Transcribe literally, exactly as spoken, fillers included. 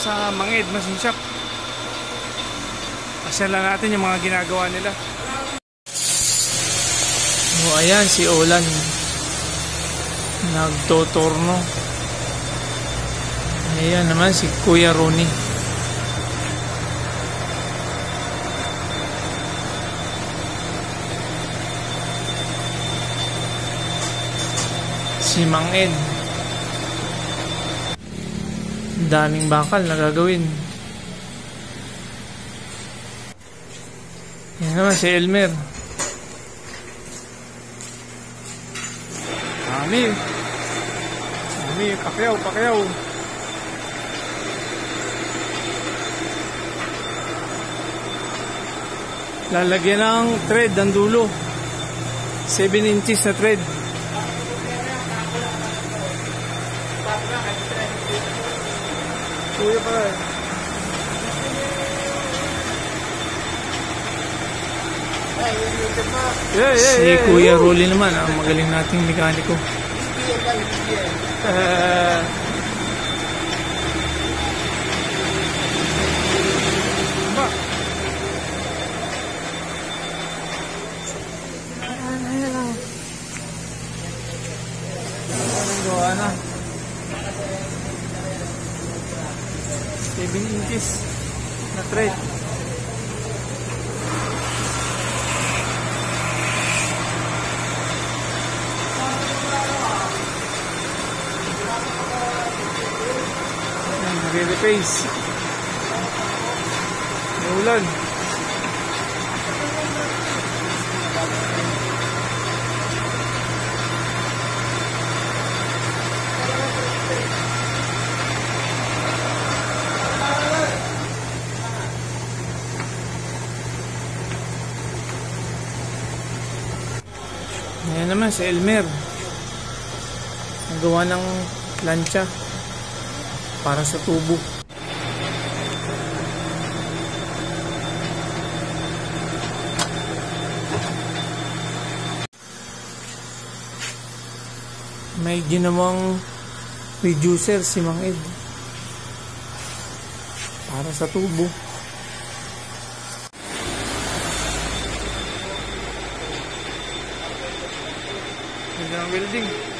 sa Manged Machine Shop. Pasyalan natin yung mga ginagawa nila. O ayan, si Olan nagtotorno. Ayan naman si Kuya Ronnie. Si Manged, daming bakal na gagawin. Yan naman si Elmer. Dami Dami, pakyaw, pakyaw. Lalagyan ng thread ang dulo, seven inches na thread. Kuya pa rin. Yeah, yeah, si yeah, Kuya yeah. Rolly naman, ang magaling nating mekaniko. Uh, Gawa na seven inches na thread. Nagre-repace. May ulan. Ayan naman si Elmer, nagawa ng plancha para sa tubo. May ginawang reducer si Manged para sa tubo. Ang welding.